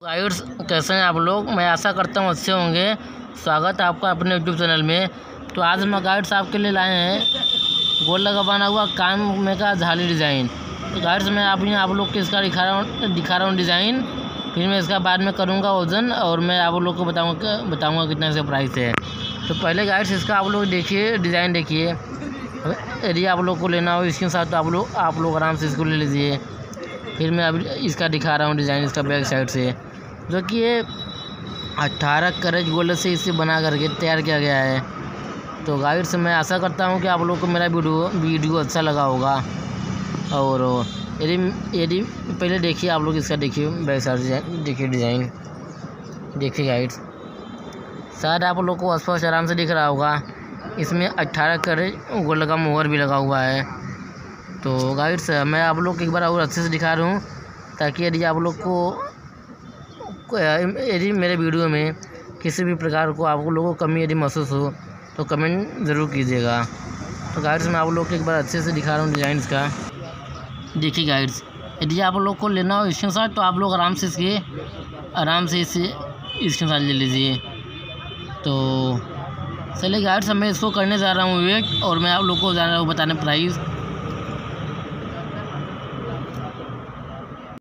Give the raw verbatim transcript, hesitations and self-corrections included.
Guides, कैसे हैं आप लोग। मैं आशा करता हूँ अच्छे होंगे। स्वागत है आपका अपने यूट्यूब चैनल में। तो आज मैं गाइड्स आपके लिए लाए हैं गोल लगा बना हुआ कान में का झाली डिज़ाइन। तो गाइड्स मैं आप आप लोग को इसका दिखा रहा हूँ दिखा रहा हूँ डिज़ाइन। फिर मैं इसका बाद में करूँगा वजन और मैं आप लोग को बताऊँगा बताऊँगा कितना इसका प्राइस है। तो पहले गाइड्स इसका आप लोग देखिए, डिज़ाइन देखिए। यदि आप लोग को लेना हो इसके साथ तो आप लोग आप लोग आराम से इसको ले लीजिए। फिर मैं अब इसका दिखा रहा हूँ डिज़ाइन इसका बैक साइड से, जो कि ये अट्ठारह कैरेट गोल्ड से इसे बना करके तैयार किया गया है। तो गाइड्स मैं आशा करता हूँ कि आप लोग को मेरा वीडियो वीडियो अच्छा लगा होगा। और यदि यदि पहले देखिए आप लोग इसका देखिए बैक साइड डिज़ाइन देखिए डिज़ाइन देखिए गाइड्स, शायद आप लोग को स्पष्ट आराम से दिख रहा होगा। इसमें अट्ठारह कैरेट गोल्ड का मोहर भी लगा हुआ है। तो गाइड्स मैं आप लोग को एक बार और अच्छे से दिखा रहा हूँ, ताकि यदि आप लोग को यदि मेरे वीडियो में किसी भी प्रकार को आप लोगों को कमी यदि महसूस हो तो कमेंट ज़रूर कीजिएगा। तो गाइड्स मैं आप लोग को एक बार अच्छे से दिखा रहा हूँ डिज़ाइन का। देखिए गाइड्स, यदि आप लोग को लेना हो इसके साथ तो आप लोग आराम से इसके आराम से इसे इसके साथ ले लीजिए। तो चलिए गाइड्स मैं इसको करने जा रहा हूँ वेट, और मैं आप लोग को जा रहा हूँ बताने प्राइस।